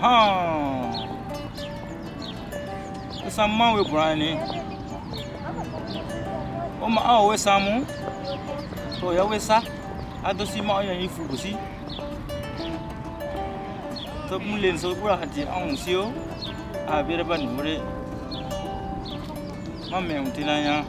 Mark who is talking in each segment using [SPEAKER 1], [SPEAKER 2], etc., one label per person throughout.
[SPEAKER 1] Some man with Briny. Oh, my always some. So, you always say, I don't see more than you fool. See, the millions of Brady on you. I better than worry. Mamma, Tinaya.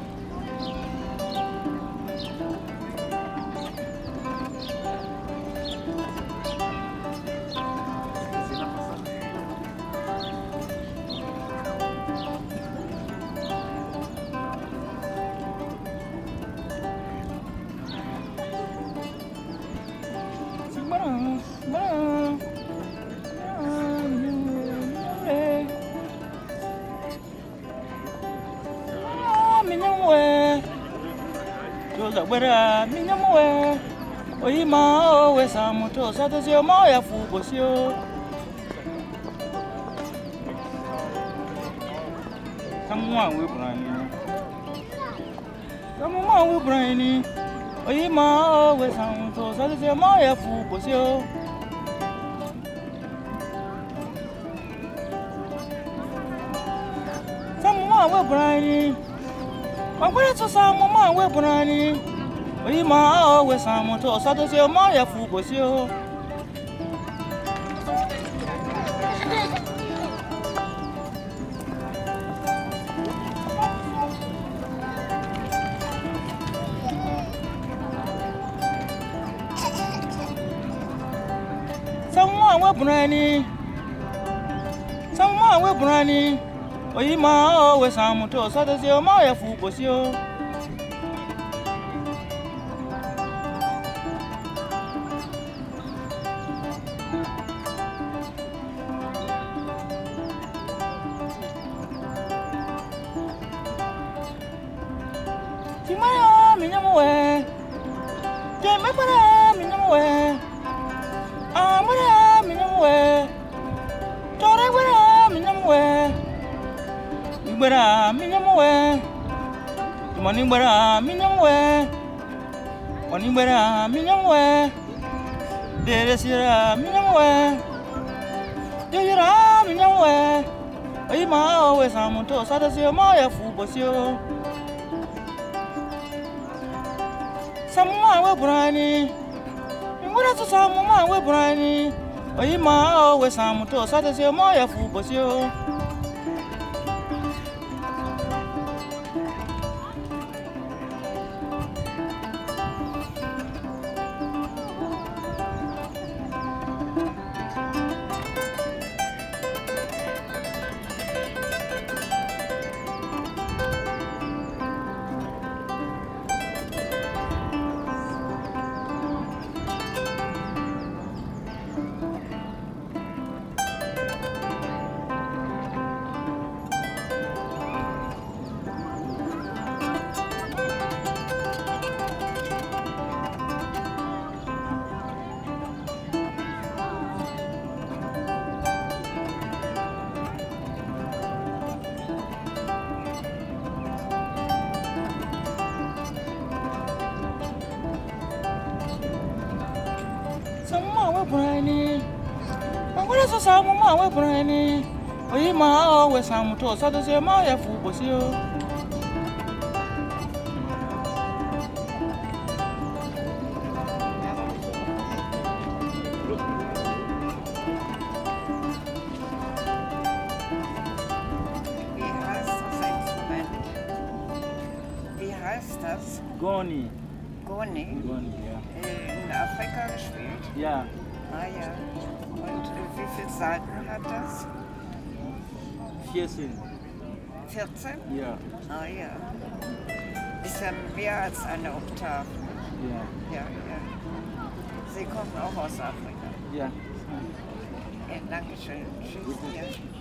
[SPEAKER 1] Where Minamwe, Oima, always some motos, as your Maya Fubosio. Someone will briny. Someone will briny. Oima, always some motos, as your Maya Fubosio. Someone will briny. I'm going to some woman will briny. We ma always some to saddle your Maya Fubosio. Someone will briny. Someone will briny. We ma always some to saddle your Maya Fubosio. Morning, where I'm in your way. Morning, where I'm in your way. There is your arm in your way. Do your arm in your way. I'm always on to satisfy my Fubosio. Someone will briny. What is someone will briny? I'm always on to satisfy my Fubosio. Briny, I'm going to some more briny. We ma always some to satisfy my Fubosio.
[SPEAKER 2] Wie heißt das?
[SPEAKER 1] Goni.
[SPEAKER 2] Goni?
[SPEAKER 1] Goni, ja.
[SPEAKER 2] In Afrika gespielt?
[SPEAKER 1] Ja.
[SPEAKER 2] Ah ja. Und wie viele Seiten hat das?
[SPEAKER 1] 14.
[SPEAKER 2] 14?
[SPEAKER 1] Ja.
[SPEAKER 2] Ah ja. Ist ja mehr als eine Oktave.
[SPEAKER 1] Ja.
[SPEAKER 2] Ja, ja. Sie kommen auch aus Afrika?
[SPEAKER 1] Ja.
[SPEAKER 2] Ja, danke schön. Tschüss. Ja.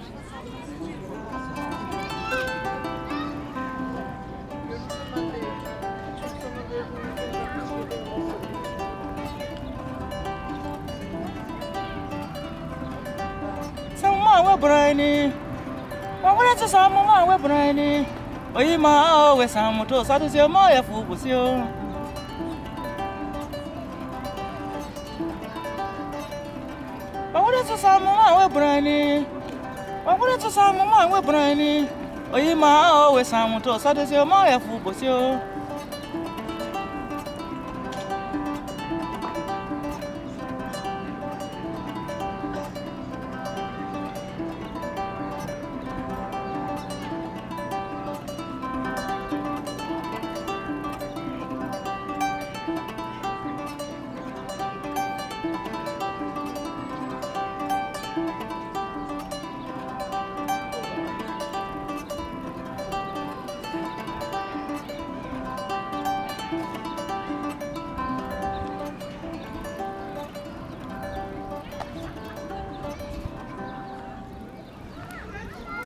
[SPEAKER 1] Someone briny. What is someone briny? We ma always some to satisfy my Fubosio. What is someone briny? I wanted to say, Mamma, we're briny. Oh, you ma always sound to satisfy my food,